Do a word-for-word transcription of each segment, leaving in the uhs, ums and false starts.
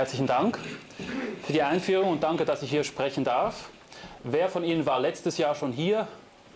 Herzlichen Dank für die Einführung und danke, dass ich hier sprechen darf. Wer von Ihnen war letztes Jahr schon hier?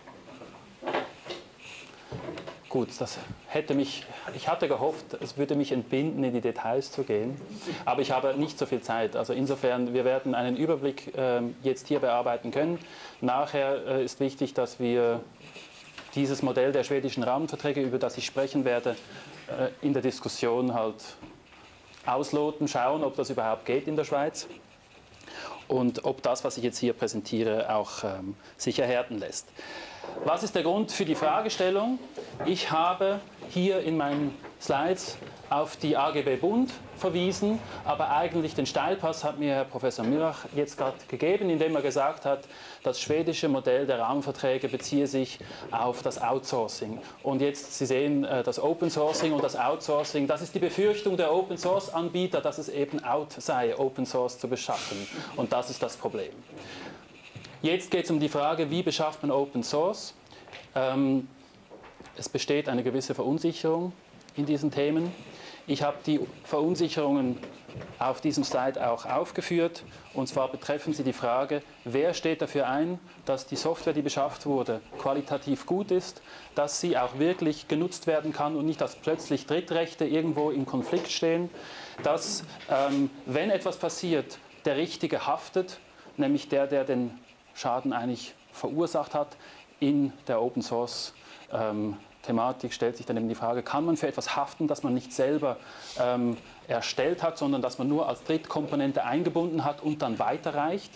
Gut, das hätte mich, ich hatte gehofft, es würde mich entbinden, in die Details zu gehen, aber ich habe nicht so viel Zeit. Also insofern, wir werden einen Überblick äh, jetzt hier bearbeiten können. Nachher äh, ist wichtig, dass wir dieses Modell der schwedischen Rahmenverträge, über das ich sprechen werde, äh, in der Diskussion halt ausloten, schauen, ob das überhaupt geht in der Schweiz und ob das, was ich jetzt hier präsentiere, auch ähm, sich erhärten lässt. Was ist der Grund für die Fragestellung? Ich habe hier in meinen Slides auf die A G B Bund verwiesen, aber eigentlich den Steilpass hat mir Herr Professor Mürach jetzt gerade gegeben, indem er gesagt hat, das schwedische Modell der Rahmenverträge beziehe sich auf das Outsourcing. Und jetzt, Sie sehen, das Open Sourcing und das Outsourcing, das ist die Befürchtung der Open Source Anbieter, dass es eben out sei, Open Source zu beschaffen. Und das ist das Problem. Jetzt geht es um die Frage, wie beschafft man Open Source? Ähm, es besteht eine gewisse Verunsicherung in diesen Themen. Ich habe die Verunsicherungen auf diesem Slide auch aufgeführt. Und zwar betreffen sie die Frage, wer steht dafür ein, dass die Software, die beschafft wurde, qualitativ gut ist, dass sie auch wirklich genutzt werden kann und nicht, dass plötzlich Drittrechte irgendwo im Konflikt stehen, dass, ähm, wenn etwas passiert, der Richtige haftet, nämlich der, der den Schaden eigentlich verursacht hat. In der Open Source ähm, Thematik stellt sich dann eben die Frage, kann man für etwas haften, das man nicht selber ähm, erstellt hat, sondern das man nur als Drittkomponente eingebunden hat und dann weiterreicht?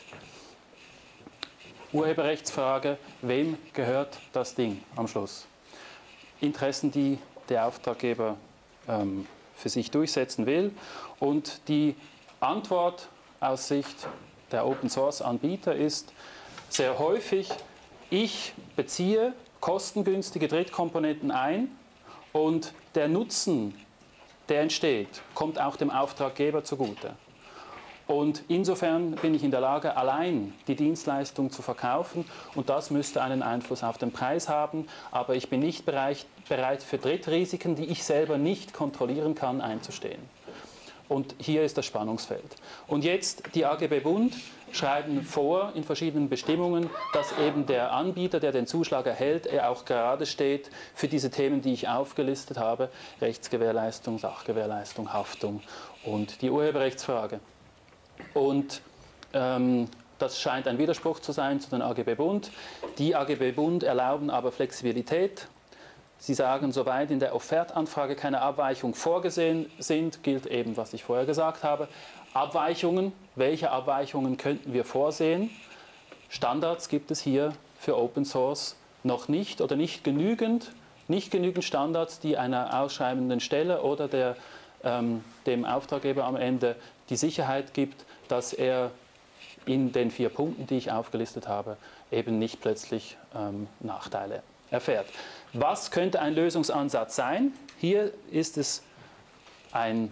Urheberrechtsfrage, wem gehört das Ding am Schluss? Interessen, die der Auftraggeber ähm, für sich durchsetzen will. Und die Antwort aus Sicht der Open Source Anbieter ist sehr häufig, ich beziehe kostengünstige Drittkomponenten ein und der Nutzen, der entsteht, kommt auch dem Auftraggeber zugute. Und insofern bin ich in der Lage, allein die Dienstleistung zu verkaufen und das müsste einen Einfluss auf den Preis haben, aber ich bin nicht bereit, bereit für Drittrisiken, die ich selber nicht kontrollieren kann, einzustehen. Und hier ist das Spannungsfeld. Und jetzt die A G B Bund schreiben vor in verschiedenen Bestimmungen, dass eben der Anbieter, der den Zuschlag erhält, er auch gerade steht für diese Themen, die ich aufgelistet habe, Rechtsgewährleistung, Sachgewährleistung, Haftung und die Urheberrechtsfrage. Und ähm, das scheint ein Widerspruch zu sein zu den A G B Bund. Die A G B Bund erlauben aber Flexibilität. Sie sagen, soweit in der Offertanfrage keine Abweichungen vorgesehen sind, gilt eben, was ich vorher gesagt habe. Abweichungen, welche Abweichungen könnten wir vorsehen? Standards gibt es hier für Open Source noch nicht oder nicht genügend, nicht genügend Standards, die einer ausschreibenden Stelle oder der, ähm, dem Auftraggeber am Ende die Sicherheit gibt, dass er in den vier Punkten, die ich aufgelistet habe, eben nicht plötzlich ähm, Nachteile erfährt. Was könnte ein Lösungsansatz sein? Hier ist es ein,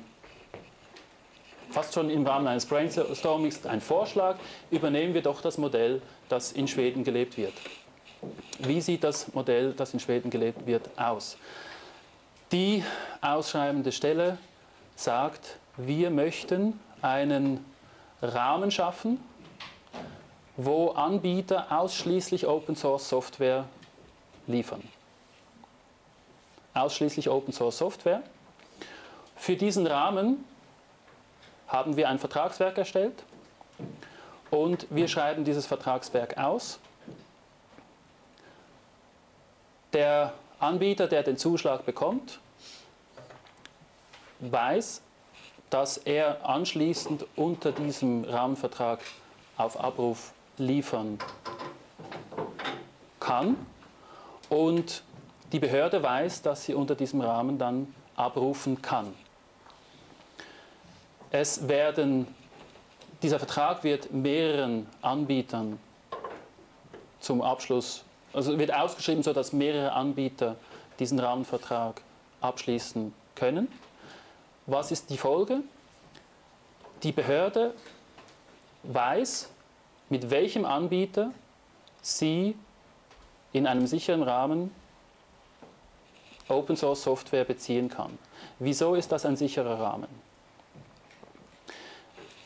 fast schon im Rahmen eines Brainstormings ein Vorschlag. Übernehmen wir doch das Modell, das in Schweden gelebt wird. Wie sieht das Modell, das in Schweden gelebt wird, aus? Die ausschreibende Stelle sagt, wir möchten einen Rahmen schaffen, wo Anbieter ausschließlich Open Source Software liefern. Ausschließlich Open Source Software. Für diesen Rahmen haben wir ein Vertragswerk erstellt und wir schreiben dieses Vertragswerk aus. Der Anbieter, der den Zuschlag bekommt, weiß, dass er anschließend unter diesem Rahmenvertrag auf Abruf liefern kann und die Behörde weiß, dass sie unter diesem Rahmen dann abrufen kann. Es werden, dieser Vertrag wird mehreren Anbietern zum Abschluss, also wird ausgeschrieben, sodass mehrere Anbieter diesen Rahmenvertrag abschließen können. Was ist die Folge? Die Behörde weiß, mit welchem Anbieter sie in einem sicheren Rahmen Open Source Software beziehen kann. Wieso ist das ein sicherer Rahmen?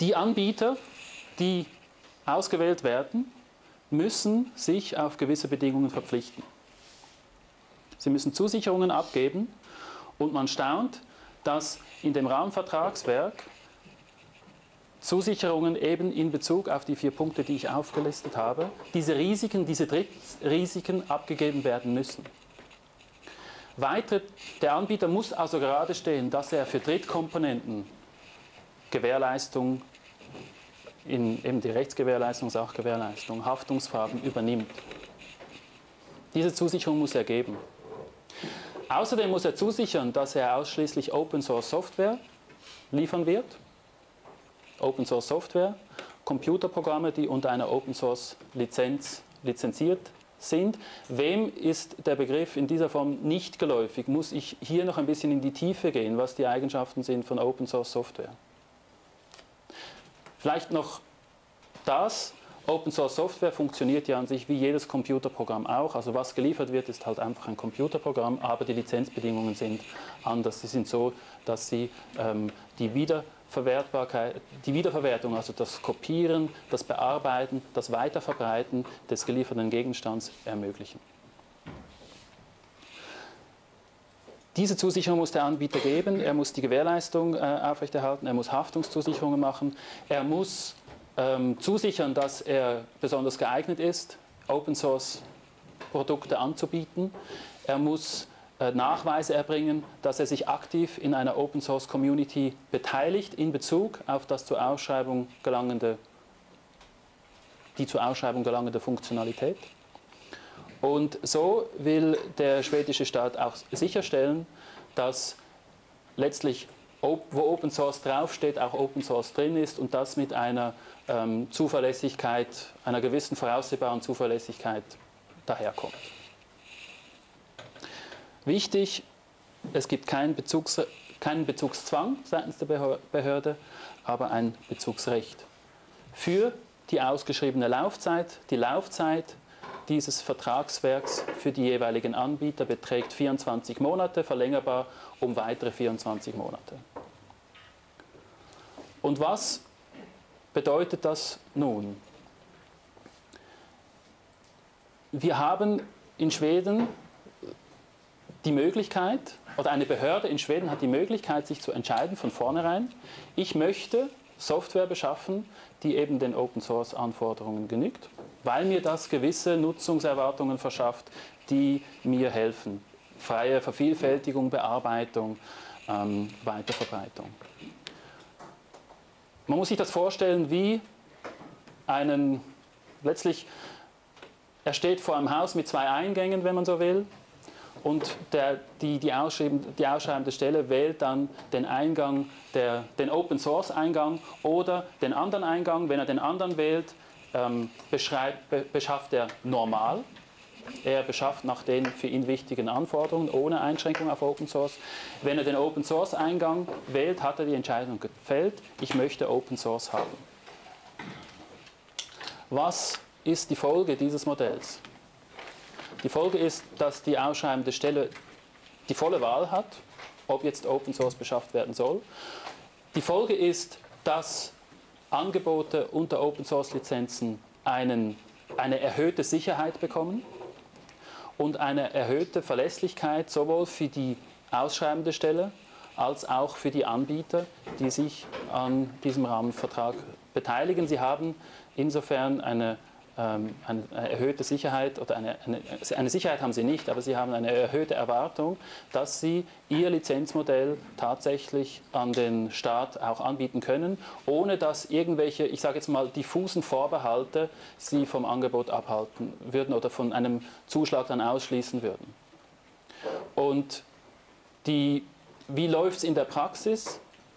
Die Anbieter, die ausgewählt werden, müssen sich auf gewisse Bedingungen verpflichten. Sie müssen Zusicherungen abgeben und man staunt, dass in dem Rahmenvertragswerk Zusicherungen eben in Bezug auf die vier Punkte, die ich aufgelistet habe, diese Risiken, diese Drittrisiken abgegeben werden müssen. Weitere, der Anbieter muss also gerade stehen, dass er für Drittkomponenten Gewährleistung, in eben die Rechtsgewährleistung, Sachgewährleistung, Haftungsfragen übernimmt. Diese Zusicherung muss er geben. Außerdem muss er zusichern, dass er ausschließlich Open-Source-Software liefern wird. Open-Source-Software, Computerprogramme, die unter einer Open-Source-Lizenz lizenziert sind. Wem ist der Begriff in dieser Form nicht geläufig? Muss ich hier noch ein bisschen in die Tiefe gehen, was die Eigenschaften sind von Open-Source-Software? Vielleicht noch das. Open-Source-Software funktioniert ja an sich wie jedes Computerprogramm auch. Also was geliefert wird, ist halt einfach ein Computerprogramm, aber die Lizenzbedingungen sind anders. Sie sind so, dass sie ähm, die Wiederverwertbarkeit, die Wiederverwertung, also das Kopieren, das Bearbeiten, das Weiterverbreiten des gelieferten Gegenstands ermöglichen. Diese Zusicherung muss der Anbieter geben, er muss die Gewährleistung äh, aufrechterhalten, er muss Haftungszusicherungen machen, er muss ähm, zusichern, dass er besonders geeignet ist, Open-Source-Produkte anzubieten, er muss äh, Nachweise erbringen, dass er sich aktiv in einer Open-Source-Community beteiligt in Bezug auf das zur Ausschreibung gelangende, die zur Ausschreibung gelangende Funktionalität. Und so will der schwedische Staat auch sicherstellen, dass letztlich, wo Open Source draufsteht, auch Open Source drin ist und das mit einer ähm, Zuverlässigkeit, einer gewissen voraussehbaren Zuverlässigkeit daherkommt. Wichtig, es gibt keinen, Bezugs, keinen Bezugszwang seitens der Behörde, aber ein Bezugsrecht. Für die ausgeschriebene Laufzeit, die Laufzeit dieses Vertragswerks für die jeweiligen Anbieter beträgt vierundzwanzig Monate, verlängerbar um weitere vierundzwanzig Monate. Und was bedeutet das nun? Wir haben in Schweden die Möglichkeit, oder eine Behörde in Schweden hat die Möglichkeit, sich zu entscheiden von vornherein, ich möchte Software beschaffen, die eben den Open-Source-Anforderungen genügt, weil mir das gewisse Nutzungserwartungen verschafft, die mir helfen. Freie Vervielfältigung, Bearbeitung, ähm, Weiterverbreitung. Man muss sich das vorstellen wie einen, letztlich, er steht vor einem Haus mit zwei Eingängen, wenn man so will, und der, die, die, ausschreibende, die ausschreibende Stelle wählt dann den Eingang, der, den Open-Source-Eingang oder den anderen Eingang. Wenn er den anderen wählt, ähm, beschreibt, be, beschafft er normal. Er beschafft nach den für ihn wichtigen Anforderungen, ohne Einschränkung auf Open Source. Wenn er den Open Source-Eingang wählt, hat er die Entscheidung gefällt, ich möchte Open Source haben. Was ist die Folge dieses Modells? Die Folge ist, dass die ausschreibende Stelle die volle Wahl hat, ob jetzt Open Source beschafft werden soll. Die Folge ist, dass Angebote unter Open Source Lizenzen einen, eine erhöhte Sicherheit bekommen und eine erhöhte Verlässlichkeit sowohl für die ausschreibende Stelle als auch für die Anbieter, die sich an diesem Rahmenvertrag beteiligen. Sie haben insofern eine eine erhöhte Sicherheit, oder eine, eine, eine Sicherheit haben sie nicht, aber sie haben eine erhöhte Erwartung, dass sie ihr Lizenzmodell tatsächlich an den Staat auch anbieten können, ohne dass irgendwelche, ich sage jetzt mal, diffusen Vorbehalte sie vom Angebot abhalten würden oder von einem Zuschlag dann ausschließen würden. Und die, wie läuft es in der Praxis?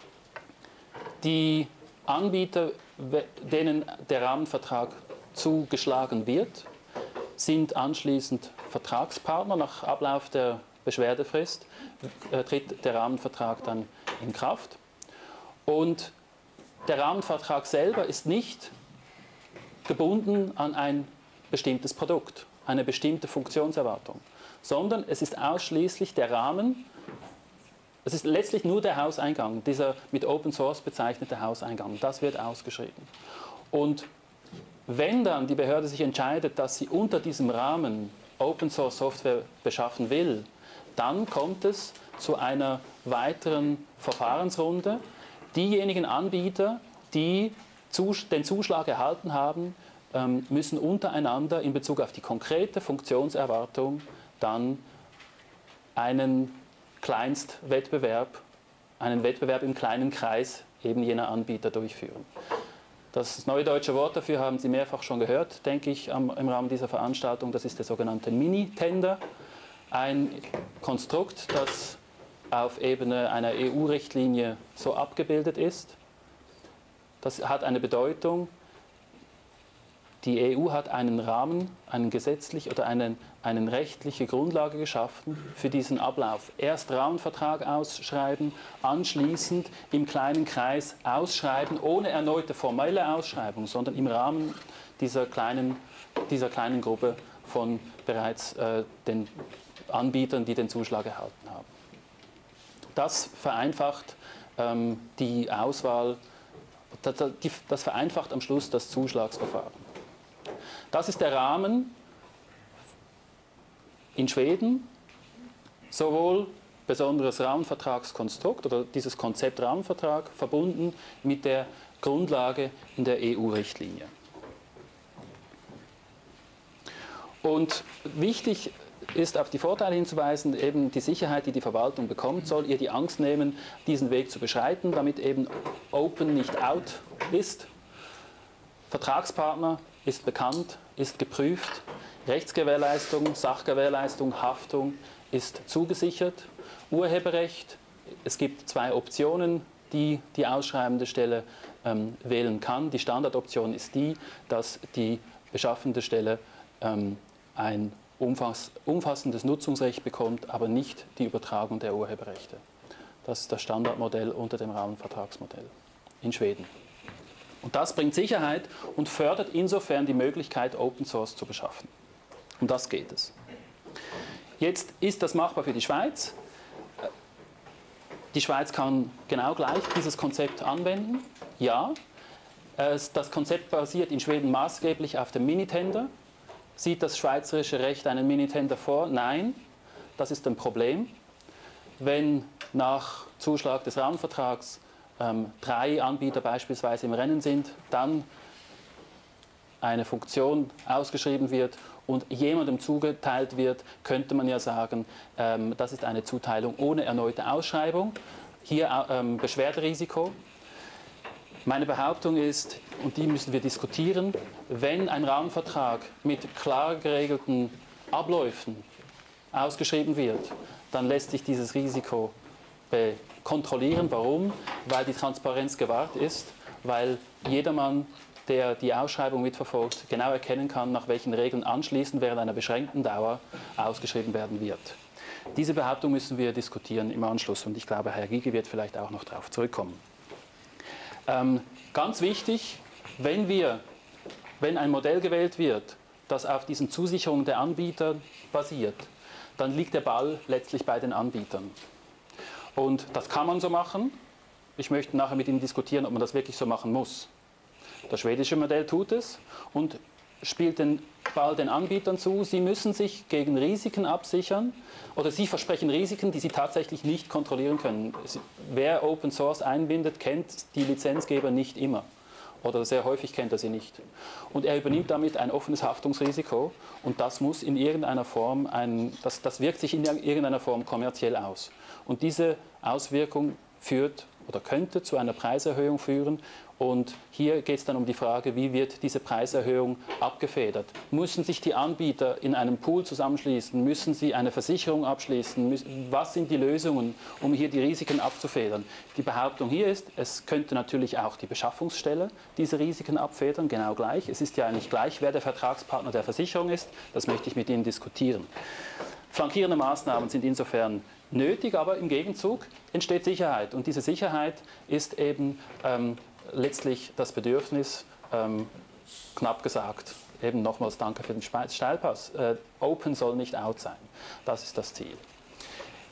Die Anbieter, denen der Rahmenvertrag zugeschlagen wird, sind anschließend Vertragspartner. Nach Ablauf der Beschwerdefrist äh, tritt der Rahmenvertrag dann in Kraft. Und der Rahmenvertrag selber ist nicht gebunden an ein bestimmtes Produkt, eine bestimmte Funktionserwartung, sondern es ist ausschließlich der Rahmen, Es ist letztlich nur der Hauseingang, dieser mit Open Source bezeichnete Hauseingang. Das wird ausgeschrieben. Und wenn dann die Behörde sich entscheidet, dass sie unter diesem Rahmen Open Source Software beschaffen will, dann kommt es zu einer weiteren Verfahrensrunde. Diejenigen Anbieter, die den Zuschlag erhalten haben, müssen untereinander in Bezug auf die konkrete Funktionserwartung dann einen Kleinstwettbewerb, einen Wettbewerb im kleinen Kreis eben jener Anbieter durchführen. Das neue deutsche Wort dafür haben Sie mehrfach schon gehört, denke ich, im Rahmen dieser Veranstaltung. Das ist der sogenannte Mini-Tender, ein Konstrukt, das auf Ebene einer E U-Richtlinie so abgebildet ist. Das hat eine Bedeutung. Die E U hat einen Rahmen, einen gesetzlich oder einen, eine rechtliche Grundlage geschaffen für diesen Ablauf. Erst Rahmenvertrag ausschreiben, anschließend im kleinen Kreis ausschreiben, ohne erneute formelle Ausschreibung, sondern im Rahmen dieser kleinen, dieser kleinen Gruppe von bereits äh, den Anbietern, die den Zuschlag erhalten haben. Das vereinfacht ähm, die Auswahl, das, das vereinfacht am Schluss das Zuschlagsverfahren. Das ist der Rahmen in Schweden, sowohl besonderes Rahmenvertragskonstrukt oder dieses Konzept Rahmenvertrag verbunden mit der Grundlage in der E U-Richtlinie. Und wichtig ist, auf die Vorteile hinzuweisen, eben die Sicherheit, die die Verwaltung bekommt, soll ihr die Angst nehmen, diesen Weg zu beschreiten, damit eben Open nicht out ist. Vertragspartner ist bekannt, ist geprüft, Rechtsgewährleistung, Sachgewährleistung, Haftung ist zugesichert, Urheberrecht, es gibt zwei Optionen, die die ausschreibende Stelle ähm, wählen kann. Die Standardoption ist die, dass die beschaffende Stelle ähm, ein umfass, umfassendes Nutzungsrecht bekommt, aber nicht die Übertragung der Urheberrechte. Das ist das Standardmodell unter dem Rahmenvertragsmodell in Schweden. Und das bringt Sicherheit und fördert insofern die Möglichkeit, Open Source zu beschaffen. Um das geht es. Jetzt ist das machbar für die Schweiz. Die Schweiz kann genau gleich dieses Konzept anwenden. Ja, das Konzept basiert in Schweden maßgeblich auf dem Minitender. Sieht das schweizerische Recht einen Minitender vor? Nein, das ist ein Problem. Wenn nach Zuschlag des Rahmenvertrags Ähm, drei Anbieter beispielsweise im Rennen sind, dann eine Funktion ausgeschrieben wird und jemandem zugeteilt wird, könnte man ja sagen, ähm, das ist eine Zuteilung ohne erneute Ausschreibung. Hier ähm, Beschwerderisiko. Meine Behauptung ist, und die müssen wir diskutieren, wenn ein Rahmenvertrag mit klar geregelten Abläufen ausgeschrieben wird, dann lässt sich dieses Risiko be kontrollieren. Warum? Weil die Transparenz gewahrt ist, weil jedermann, der die Ausschreibung mitverfolgt, genau erkennen kann, nach welchen Regeln anschließend während einer beschränkten Dauer ausgeschrieben werden wird. Diese Behauptung müssen wir diskutieren im Anschluss und ich glaube, Herr Gygi wird vielleicht auch noch darauf zurückkommen. Ähm, ganz wichtig, wenn, wir, wenn ein Modell gewählt wird, das auf diesen Zusicherungen der Anbieter basiert, dann liegt der Ball letztlich bei den Anbietern. Und das kann man so machen. Ich möchte nachher mit Ihnen diskutieren, ob man das wirklich so machen muss. Das schwedische Modell tut es und spielt den Ball den Anbietern zu. Sie müssen sich gegen Risiken absichern oder sie versprechen Risiken, die sie tatsächlich nicht kontrollieren können. Wer Open Source einbindet, kennt die Lizenzgeber nicht immer oder sehr häufig kennt er sie nicht. Und er übernimmt damit ein offenes Haftungsrisiko und das muss in irgendeiner Form, ein, das, das wirkt sich in irgendeiner Form kommerziell aus. Und diese Auswirkung führt oder könnte zu einer Preiserhöhung führen. Und hier geht es dann um die Frage, wie wird diese Preiserhöhung abgefedert? Müssen sich die Anbieter in einem Pool zusammenschließen? Müssen sie eine Versicherung abschließen? Was sind die Lösungen, um hier die Risiken abzufedern? Die Behauptung hier ist, es könnte natürlich auch die Beschaffungsstelle diese Risiken abfedern, genau gleich. Es ist ja eigentlich gleich, wer der Vertragspartner der Versicherung ist. Das möchte ich mit Ihnen diskutieren. Flankierende Maßnahmen sind insofern nötig, aber im Gegenzug entsteht Sicherheit. Und diese Sicherheit ist eben ähm, letztlich das Bedürfnis, ähm, knapp gesagt, eben nochmals danke für den Steilpass, äh, Open soll nicht out sein. Das ist das Ziel.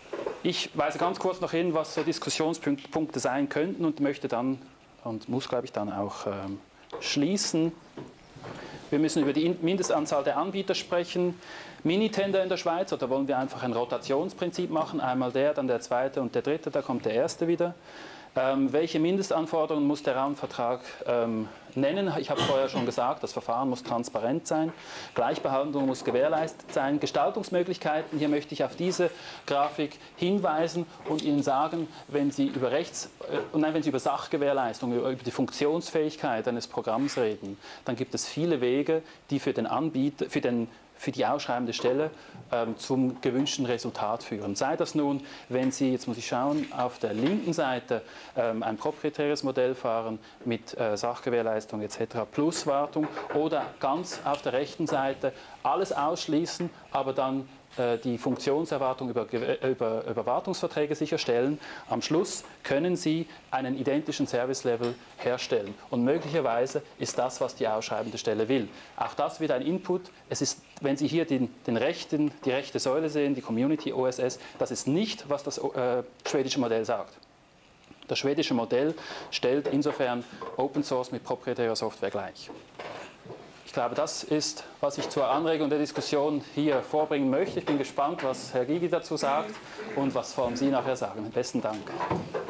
Ich weise ganz kurz noch hin, was so Diskussionspunkte sein könnten und möchte dann und muss, glaube ich, dann auch ähm, schließen. Wir müssen über die Mindestanzahl der Anbieter sprechen. Minitender in der Schweiz, oder wollen wir einfach ein Rotationsprinzip machen? Einmal der, dann der zweite und der dritte, da kommt der erste wieder. Ähm, welche Mindestanforderungen muss der Rahmenvertrag ähm, nennen? Ich habe vorher schon gesagt, das Verfahren muss transparent sein, Gleichbehandlung muss gewährleistet sein, Gestaltungsmöglichkeiten, hier möchte ich auf diese Grafik hinweisen und Ihnen sagen, wenn Sie über Rechts, äh, nein, wenn Sie über Sachgewährleistung, über, über die Funktionsfähigkeit eines Programms reden, dann gibt es viele Wege, die für den Anbieter, für den für die ausschreibende Stelle ähm, zum gewünschten Resultat führen. Sei das nun, wenn Sie, jetzt muss ich schauen, auf der linken Seite ähm, ein proprietäres Modell fahren mit äh, Sachgewährleistung et cetera plus Wartung oder ganz auf der rechten Seite alles ausschließen, aber dann äh, die Funktionserwartung über, über, über Wartungsverträge sicherstellen. Am Schluss können Sie einen identischen Service-Level herstellen. Und möglicherweise ist das, was die ausschreibende Stelle will. Auch das wird ein Input. Es ist, wenn Sie hier den, den rechten, die rechte Säule sehen, die Community O S S, das ist nicht, was das äh, schwedische Modell sagt. Das schwedische Modell stellt insofern Open Source mit proprietärer Software gleich. Ich glaube, das ist, was ich zur Anregung der Diskussion hier vorbringen möchte. Ich bin gespannt, was Herr Gygi dazu sagt und was vor allem Sie nachher sagen. Besten Dank.